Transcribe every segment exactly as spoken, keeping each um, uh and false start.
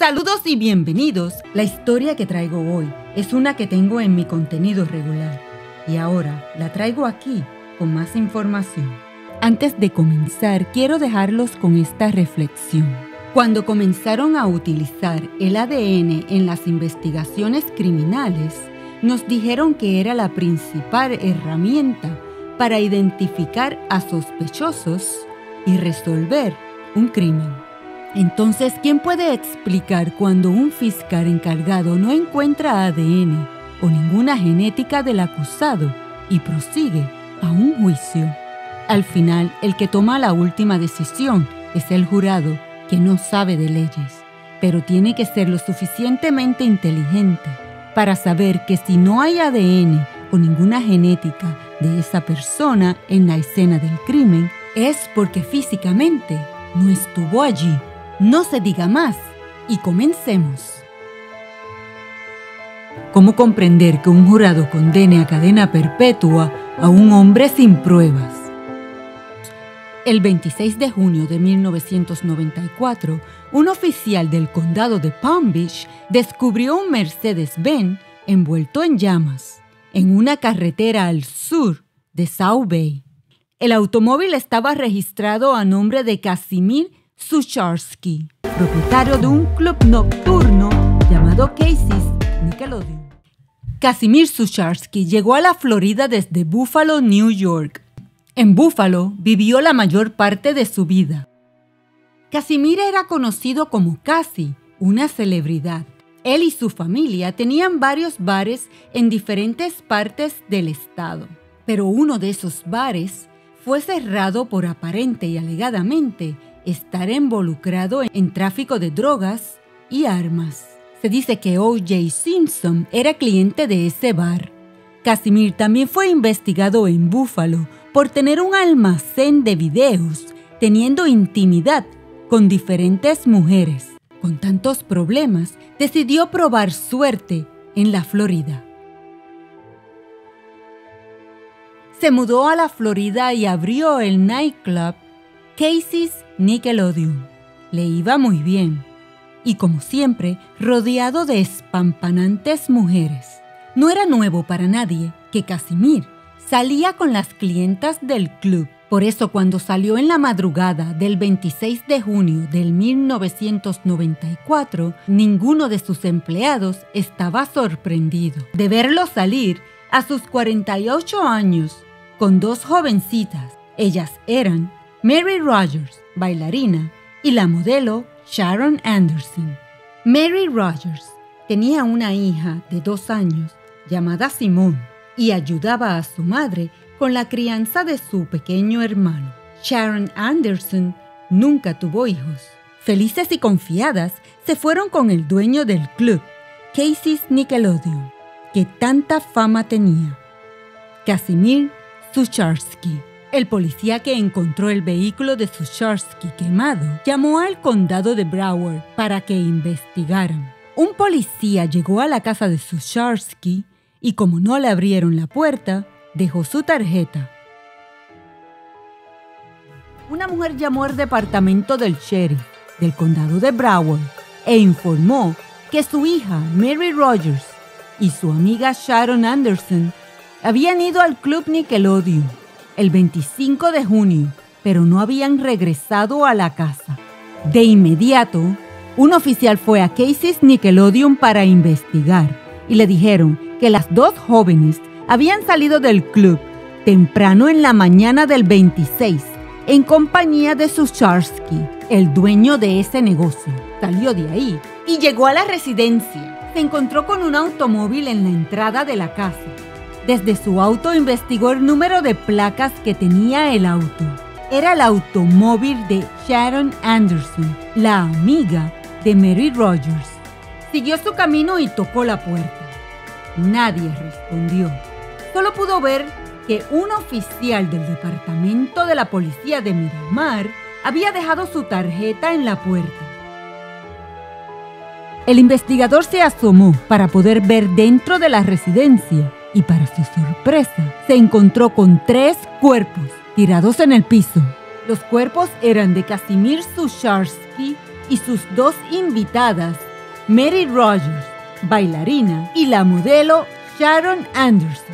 Saludos y bienvenidos. La historia que traigo hoy es una que tengo en mi contenido regular y ahora la traigo aquí con más información. Antes de comenzar, quiero dejarlos con esta reflexión. Cuando comenzaron a utilizar el A D N en las investigaciones criminales, nos dijeron que era la principal herramienta para identificar a sospechosos y resolver un crimen. Entonces, ¿quién puede explicar cuando un fiscal encargado no encuentra A D N o ninguna genética del acusado y prosigue a un juicio? Al final, el que toma la última decisión es el jurado, que no sabe de leyes, pero tiene que ser lo suficientemente inteligente para saber que si no hay A D N o ninguna genética de esa persona en la escena del crimen, es porque físicamente no estuvo allí. No se diga más y comencemos. ¿Cómo comprender que un jurado condene a cadena perpetua a un hombre sin pruebas? El veintiséis de junio de mil novecientos noventa y cuatro, un oficial del condado de Palm Beach descubrió un Mercedes-Benz envuelto en llamas en una carretera al sur de South Bay. El automóvil estaba registrado a nombre de Casimir Sucharski, propietario de un club nocturno llamado Casey's Nickelodeon. Casimir Sucharski llegó a la Florida desde Buffalo, New York. En Buffalo vivió la mayor parte de su vida. Casimir era conocido como Cassie, una celebridad. Él y su familia tenían varios bares en diferentes partes del estado, pero uno de esos bares fue cerrado por aparente y alegadamente estar involucrado en tráfico de drogas y armas. Se dice que O J Simpson era cliente de ese bar. Casimir también fue investigado en Buffalo por tener un almacén de videos, teniendo intimidad con diferentes mujeres. Con tantos problemas, decidió probar suerte en la Florida. Se mudó a la Florida y abrió el nightclub Casey's Nickelodeon. Le iba muy bien y, como siempre, rodeado de espampanantes mujeres. No era nuevo para nadie que Casimir salía con las clientas del club. Por eso, cuando salió en la madrugada del veintiséis de junio del mil novecientos noventa y cuatro, ninguno de sus empleados estaba sorprendido de verlo salir a sus cuarenta y ocho años con dos jovencitas. Ellas eran Mary Rogers, bailarina, y la modelo Sharon Anderson. Mary Rogers tenía una hija de dos años llamada Simone y ayudaba a su madre con la crianza de su pequeño hermano. Sharon Anderson nunca tuvo hijos. Felices y confiadas, se fueron con el dueño del club, Casey's Nickelodeon, que tanta fama tenía, Casimir Sucharski. El policía que encontró el vehículo de Sucharski quemado llamó al condado de Broward para que investigaran. Un policía llegó a la casa de Sucharski y, como no le abrieron la puerta, dejó su tarjeta. Una mujer llamó al departamento del sheriff del condado de Broward e informó que su hija Mary Rogers y su amiga Sharon Anderson habían ido al club Nickelodeon el veinticinco de junio, pero no habían regresado a la casa. De inmediato, un oficial fue a Casey's Nickelodeon para investigar y le dijeron que las dos jóvenes habían salido del club temprano en la mañana del veintiséis en compañía de Sucharski, el dueño de ese negocio. Salió de ahí y llegó a la residencia. Se encontró con un automóvil en la entrada de la casa. Desde su auto investigó el número de placas que tenía el auto. Era el automóvil de Sharon Anderson, la amiga de Mary Rogers. Siguió su camino y tocó la puerta. Nadie respondió. Solo pudo ver que un oficial del departamento de la policía de Miramar había dejado su tarjeta en la puerta. El investigador se asomó para poder ver dentro de la residencia y, para su sorpresa, se encontró con tres cuerpos tirados en el piso. Los cuerpos eran de Casimir Sucharski y sus dos invitadas, Mary Rogers, bailarina, y la modelo Sharon Anderson.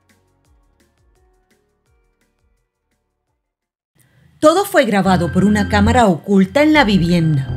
Todo fue grabado por una cámara oculta en la vivienda.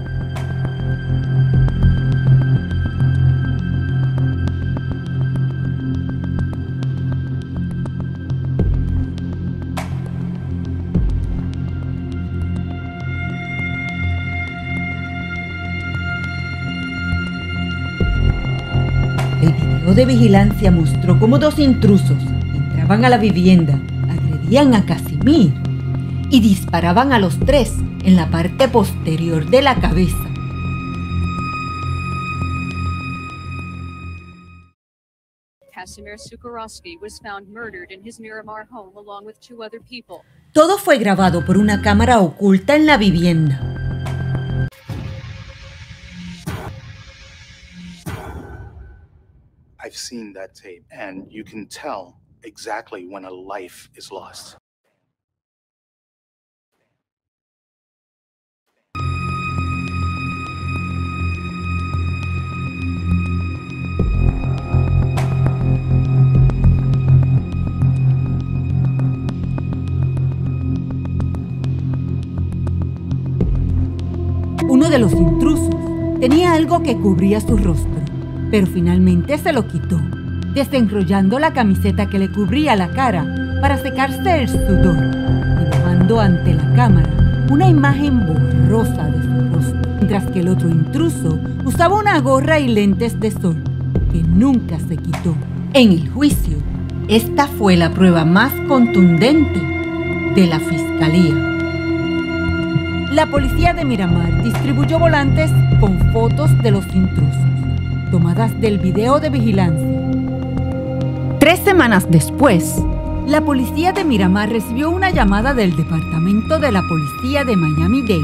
El video de vigilancia mostró cómo dos intrusos entraban a la vivienda, agredían a Casimir y disparaban a los tres en la parte posterior de la cabeza. Casimir Sukorowski was found murdered in his Miramar home along with two other people. Todo fue grabado por una cámara oculta en la vivienda. I've seen that tape, and you can tell exactly when a life is lost. Uno de los intrusos tenía algo que cubría su rostro, pero finalmente se lo quitó, desenrollando la camiseta que le cubría la cara para secarse el sudor, dibujando ante la cámara una imagen borrosa de su rostro, mientras que el otro intruso usaba una gorra y lentes de sol que nunca se quitó. En el juicio, esta fue la prueba más contundente de la fiscalía. La policía de Miramar distribuyó volantes con fotos de los intrusos, tomadas del video de vigilancia. Tres semanas después, la policía de Miramar recibió una llamada del Departamento de la Policía de Miami-Dade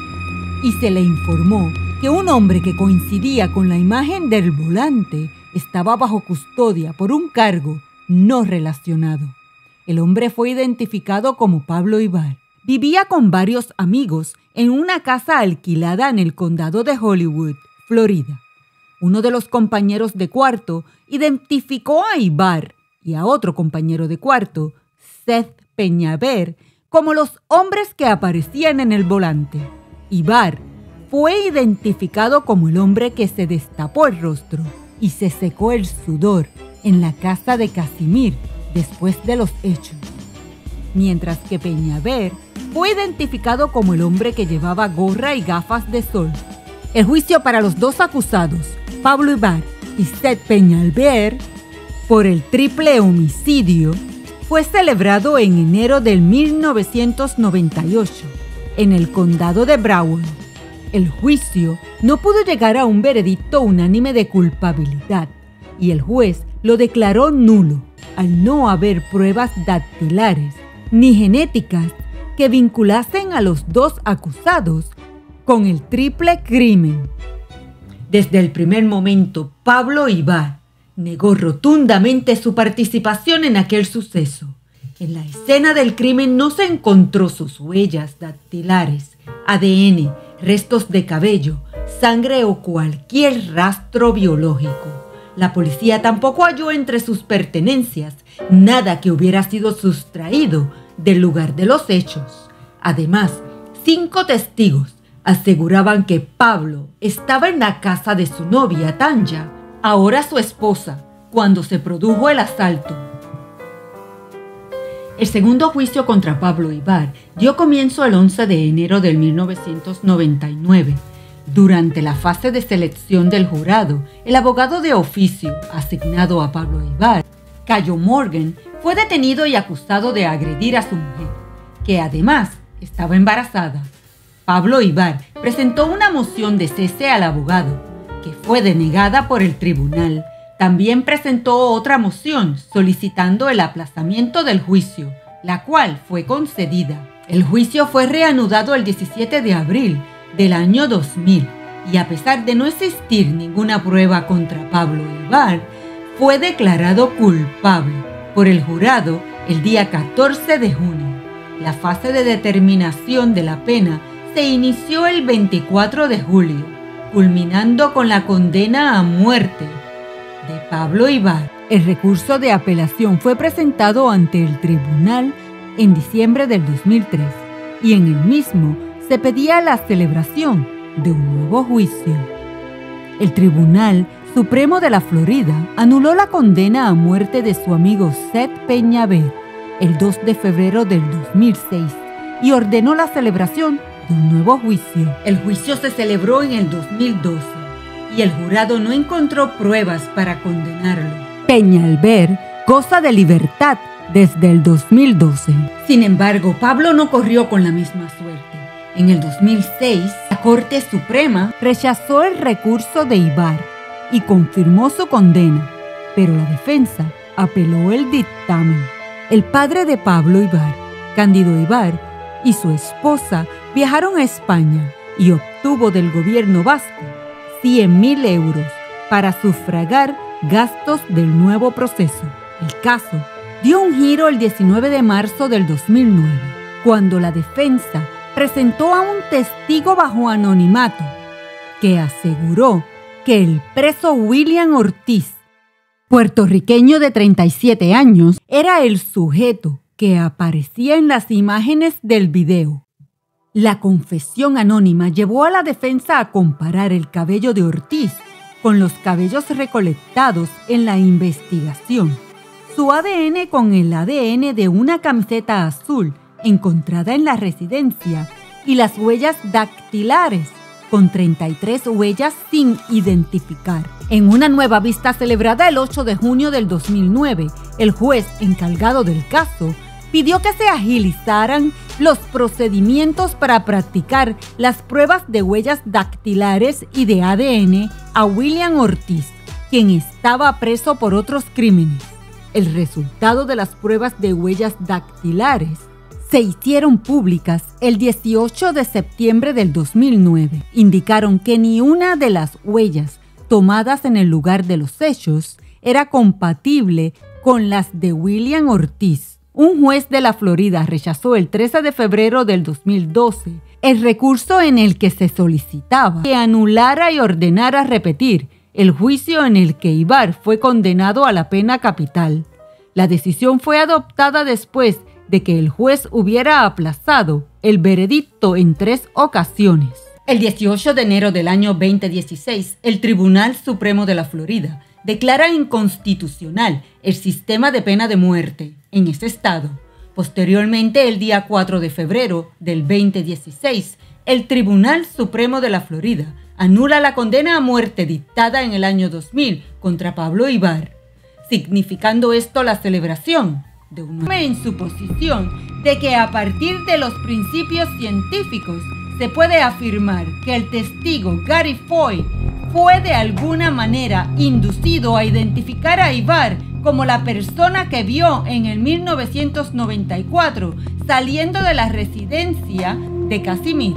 y se le informó que un hombre que coincidía con la imagen del volante estaba bajo custodia por un cargo no relacionado. El hombre fue identificado como Pablo Ibar. Vivía con varios amigos en una casa alquilada en el condado de Hollywood, Florida. Uno de los compañeros de cuarto identificó a Ibar y a otro compañero de cuarto, Seth Peñaver, como los hombres que aparecían en el volante. Ibar fue identificado como el hombre que se destapó el rostro y se secó el sudor en la casa de Casimir después de los hechos, mientras que Peñaver fue identificado como el hombre que llevaba gorra y gafas de sol. El juicio para los dos acusados, Pablo Ibar y Seth Peñaver, por el triple homicidio, fue celebrado en enero del mil novecientos noventa y ocho en el condado de Broward. El juicio no pudo llegar a un veredicto unánime de culpabilidad y el juez lo declaró nulo al no haber pruebas dactilares ni genéticas que vinculasen a los dos acusados con el triple crimen. Desde el primer momento, Pablo Ibar negó rotundamente su participación en aquel suceso. En la escena del crimen no se encontró sus huellas dactilares, A D N, restos de cabello, sangre o cualquier rastro biológico. La policía tampoco halló entre sus pertenencias nada que hubiera sido sustraído del lugar de los hechos. Además, cinco testigos aseguraban que Pablo estaba en la casa de su novia, Tanya, ahora su esposa, cuando se produjo el asalto. El segundo juicio contra Pablo Ibar dio comienzo el once de enero de mil novecientos noventa y nueve. Durante la fase de selección del jurado, el abogado de oficio asignado a Pablo Ibar, Cayo Morgan, fue detenido y acusado de agredir a su mujer, que además estaba embarazada. Pablo Ibar presentó una moción de cese al abogado, que fue denegada por el tribunal. También presentó otra moción solicitando el aplazamiento del juicio, la cual fue concedida. El juicio fue reanudado el diecisiete de abril del año dos mil y a pesar de no existir ninguna prueba contra Pablo Ibar, fue declarado culpable por el jurado el día catorce de junio. La fase de determinación de la pena se inició el veinticuatro de julio, culminando con la condena a muerte de Pablo Ibar. El recurso de apelación fue presentado ante el tribunal en diciembre del dos mil tres y en el mismo se pedía la celebración de un nuevo juicio. El Tribunal Supremo de la Florida anuló la condena a muerte de su amigo Seth Peñalver el dos de febrero del dos mil seis y ordenó la celebración de un nuevo juicio. El juicio se celebró en el dos mil doce y el jurado no encontró pruebas para condenarlo. Peñalver goza de libertad desde el dos mil doce. Sin embargo, Pablo no corrió con la misma suerte. En el dos mil seis, la Corte Suprema rechazó el recurso de Ibar y confirmó su condena, pero la defensa apeló el dictamen. El padre de Pablo Ibar, Cándido Ibar, y su esposa viajaron a España y obtuvo del gobierno vasco cien mil euros para sufragar gastos del nuevo proceso. El caso dio un giro el diecinueve de marzo del dos mil nueve, cuando la defensa presentó a un testigo bajo anonimato que aseguró que el preso William Ortiz, puertorriqueño de treinta y siete años, era el sujeto que aparecía en las imágenes del video. La confesión anónima llevó a la defensa a comparar el cabello de Ortiz con los cabellos recolectados en la investigación, su A D N con el A D N de una camiseta azul encontrada en la residencia y las huellas dactilares con treinta y tres huellas sin identificar. En una nueva vista celebrada el ocho de junio del dos mil nueve, el juez encargado del caso pidió que se agilizaran los procedimientos para practicar las pruebas de huellas dactilares y de A D N a William Ortiz, quien estaba preso por otros crímenes. El resultado de las pruebas de huellas dactilares se hicieron públicas el dieciocho de septiembre del dos mil nueve. Indicaron que ni una de las huellas tomadas en el lugar de los hechos era compatible con las de William Ortiz. Un juez de la Florida rechazó el trece de febrero del dos mil doce el recurso en el que se solicitaba que anulara y ordenara repetir el juicio en el que Ibar fue condenado a la pena capital. La decisión fue adoptada después de que el juez hubiera aplazado el veredicto en tres ocasiones. El dieciocho de enero del año veinte dieciséis, el Tribunal Supremo de la Florida declara inconstitucional el sistema de pena de muerte en ese estado. Posteriormente, el día cuatro de febrero del veinte dieciséis, el Tribunal Supremo de la Florida anula la condena a muerte dictada en el año dos mil contra Pablo Ibar, significando esto la celebración de un en su posición de que a partir de los principios científicos se puede afirmar que el testigo Gary Foy fue de alguna manera inducido a identificar a Ibar como la persona que vio en el mil novecientos noventa y cuatro saliendo de la residencia de Casimir.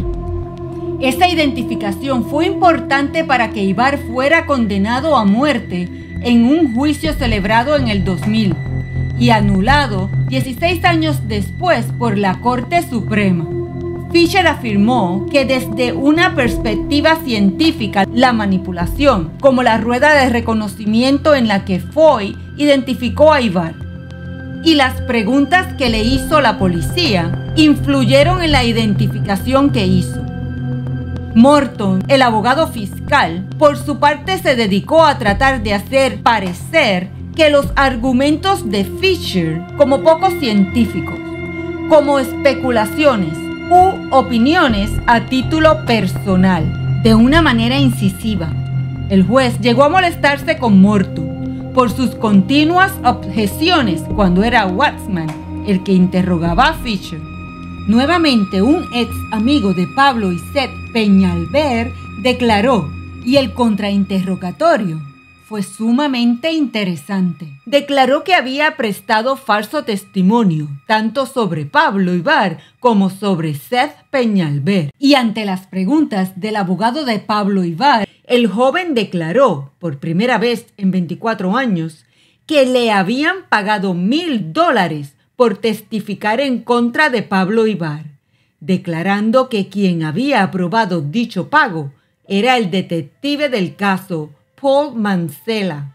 Esa identificación fue importante para que Ibar fuera condenado a muerte en un juicio celebrado en el dos mil y anulado dieciséis años después por la Corte Suprema. Fisher afirmó que desde una perspectiva científica, la manipulación, como la rueda de reconocimiento en la que Foy identificó a Ibar, y las preguntas que le hizo la policía, influyeron en la identificación que hizo. Morton, el abogado fiscal, por su parte se dedicó a tratar de hacer parecer que los argumentos de Fisher como poco científicos, como especulaciones u opiniones a título personal, de una manera incisiva. El juez llegó a molestarse con Morton por sus continuas objeciones cuando era Waxman el que interrogaba a Fisher. Nuevamente, un ex amigo de Pablo y Seth Peñalver declaró y el contrainterrogatorio fue sumamente interesante. Declaró que había prestado falso testimonio, tanto sobre Pablo Ibar como sobre Seth Peñalver. Y ante las preguntas del abogado de Pablo Ibar, el joven declaró, por primera vez en veinticuatro años, que le habían pagado mil dólares por testificar en contra de Pablo Ibar, declarando que quien había aprobado dicho pago era el detective del caso, Paul Mancela.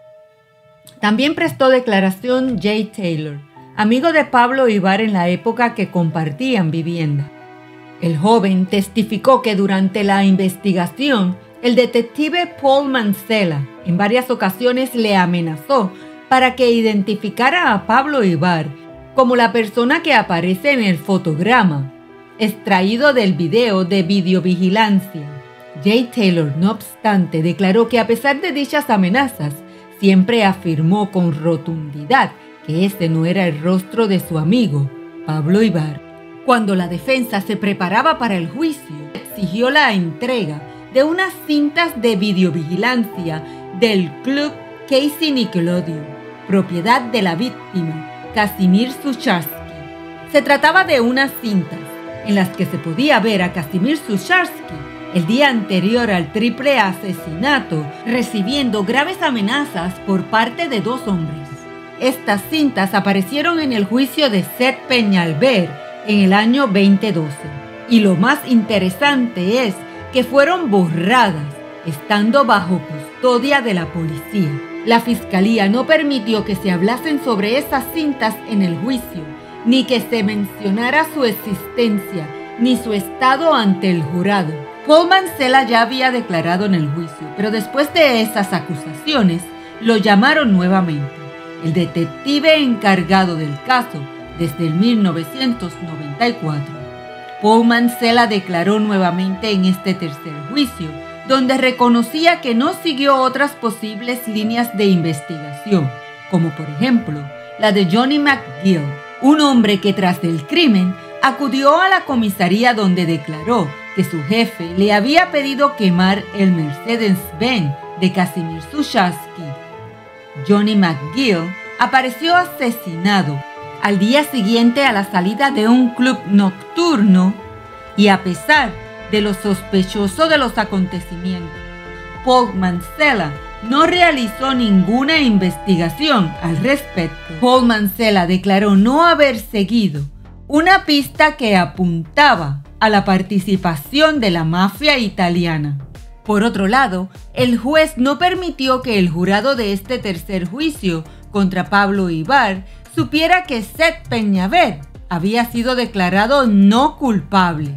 También prestó declaración Jay Taylor, amigo de Pablo Ibar en la época que compartían vivienda. El joven testificó que durante la investigación, el detective Paul Mancela en varias ocasiones le amenazó para que identificara a Pablo Ibar como la persona que aparece en el fotograma, extraído del video de videovigilancia. Jay Taylor, no obstante, declaró que a pesar de dichas amenazas, siempre afirmó con rotundidad que ese no era el rostro de su amigo, Pablo Ibar. Cuando la defensa se preparaba para el juicio, exigió la entrega de unas cintas de videovigilancia del club Casey Nickelodeon, propiedad de la víctima, Kazimierz Sucharski. Se trataba de unas cintas en las que se podía ver a Kazimierz Sucharski el día anterior al triple asesinato, recibiendo graves amenazas por parte de dos hombres. Estas cintas aparecieron en el juicio de Seth Peñalver en el año veinte doce. Y lo más interesante es que fueron borradas, estando bajo custodia de la policía. La fiscalía no permitió que se hablasen sobre esas cintas en el juicio, ni que se mencionara su existencia, ni su estado ante el jurado. Paul Mancela ya había declarado en el juicio, pero después de esas acusaciones, lo llamaron nuevamente. El detective encargado del caso desde el mil novecientos noventa y cuatro. Paul Mancela declaró nuevamente en este tercer juicio, donde reconocía que no siguió otras posibles líneas de investigación, como por ejemplo la de Johnny McGill, un hombre que tras el crimen acudió a la comisaría donde declaró que su jefe le había pedido quemar el Mercedes-Benz de Kazimierz Sucharski. Johnny McGill apareció asesinado al día siguiente a la salida de un club nocturno y a pesar de lo sospechoso de los acontecimientos, Paul Mancela no realizó ninguna investigación al respecto. Paul Mancela declaró no haber seguido una pista que apuntaba a la participación de la mafia italiana. Por otro lado, el juez no permitió que el jurado de este tercer juicio contra Pablo Ibar supiera que Seth Peñalver había sido declarado no culpable.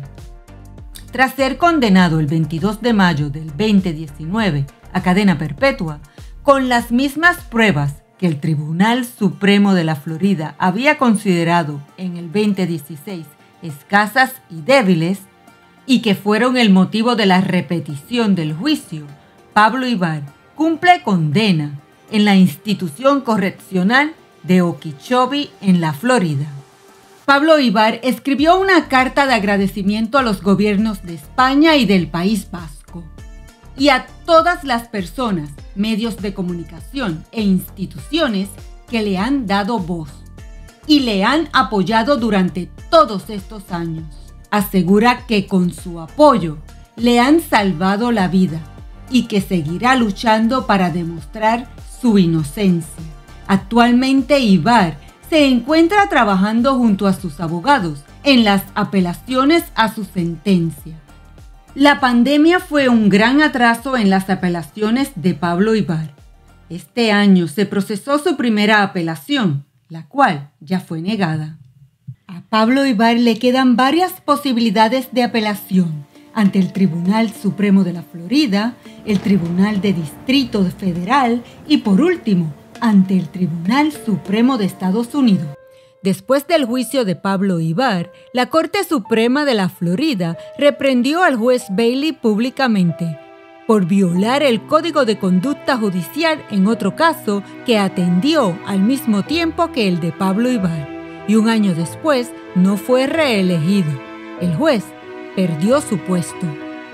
Tras ser condenado el veintidós de mayo del veinte diecinueve a cadena perpetua, con las mismas pruebas que el Tribunal Supremo de la Florida había considerado en el veinte dieciséis escasas y débiles, y que fueron el motivo de la repetición del juicio, Pablo Ibar cumple condena en la institución correccional de Okeechobee, en la Florida. Pablo Ibar escribió una carta de agradecimiento a los gobiernos de España y del País Vasco, y a todas las personas, medios de comunicación e instituciones que le han dado voz y le han apoyado durante todos estos años. Asegura que con su apoyo le han salvado la vida y que seguirá luchando para demostrar su inocencia. Actualmente Ibar se encuentra trabajando junto a sus abogados en las apelaciones a su sentencia. La pandemia fue un gran atraso en las apelaciones de Pablo Ibar. Este año se procesó su primera apelación, la cual ya fue negada. A Pablo Ibar le quedan varias posibilidades de apelación ante el Tribunal Supremo de la Florida, el Tribunal de Distrito Federal y, por último, ante el Tribunal Supremo de Estados Unidos. Después del juicio de Pablo Ibar, la Corte Suprema de la Florida reprendió al juez Bailey públicamente por violar el Código de Conducta Judicial en otro caso que atendió al mismo tiempo que el de Pablo Ibar, y un año después no fue reelegido. El juez perdió su puesto.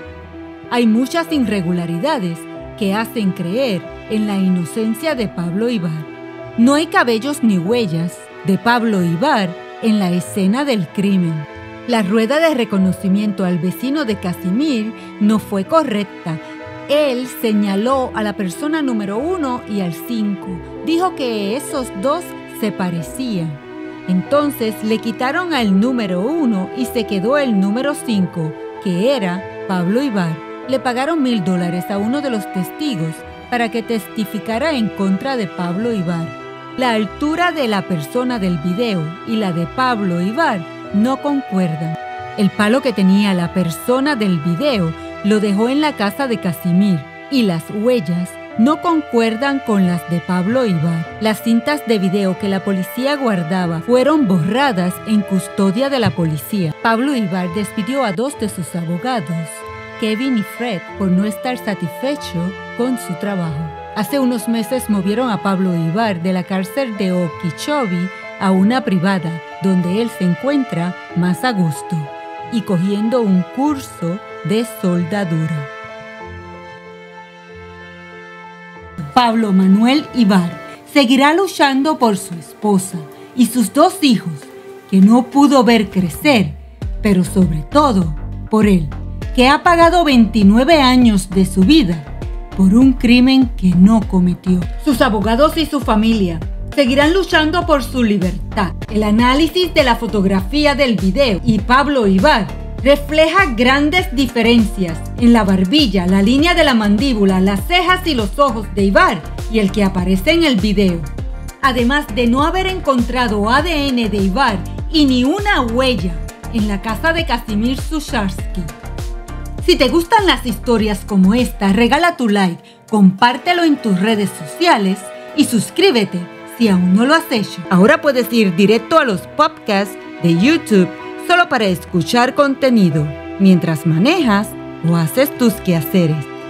Hay muchas irregularidades que hacen creer en la inocencia de Pablo Ibar. No hay cabellos ni huellas de Pablo Ibar en la escena del crimen. La rueda de reconocimiento al vecino de Kazimierz no fue correcta. Él señaló a la persona número uno y al cinco. Dijo que esos dos se parecían. Entonces le quitaron al número uno y se quedó el número cinco, que era Pablo Ibar, le pagaron mil dólares a uno de los testigos para que testificara en contra de Pablo Ibar. La altura de la persona del video y la de Pablo Ibar no concuerdan. El palo que tenía la persona del video lo dejó en la casa de Casimir y las huellas no concuerdan con las de Pablo Ibar. Las cintas de video que la policía guardaba fueron borradas en custodia de la policía. Pablo Ibar despidió a dos de sus abogados, Kevin y Fred, por no estar satisfecho con su trabajo. Hace unos meses movieron a Pablo Ibar de la cárcel de Okeechobee a una privada, donde él se encuentra más a gusto y cogiendo un curso de soldadura. Pablo Manuel Ibar seguirá luchando por su esposa y sus dos hijos, que no pudo ver crecer, pero sobre todo por él, que ha pagado veintinueve años de su vida por un crimen que no cometió. Sus abogados y su familia seguirán luchando por su libertad. El análisis de la fotografía del video y Pablo Ibar refleja grandes diferencias en la barbilla, la línea de la mandíbula, las cejas y los ojos de Ibar y el que aparece en el video. Además de no haber encontrado A D N de Ibar y ni una huella en la casa de Casimir Susharsky. Si te gustan las historias como esta, regala tu like, compártelo en tus redes sociales y suscríbete si aún no lo has hecho. Ahora puedes ir directo a los podcasts de YouTube solo para escuchar contenido mientras manejas o haces tus quehaceres.